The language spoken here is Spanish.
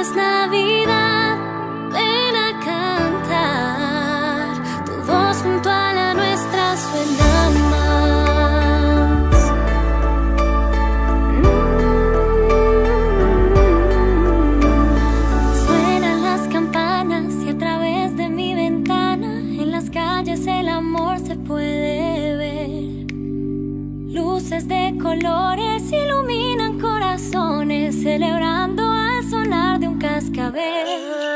es Navidad, ven a cantar. Tu voz junto a la nuestra suena más. Suenan las campanas y a través de mi ventana en las calles el amor se puede ver. Luces de colores iluminan corazones, celebrando al sonar de un cascabel.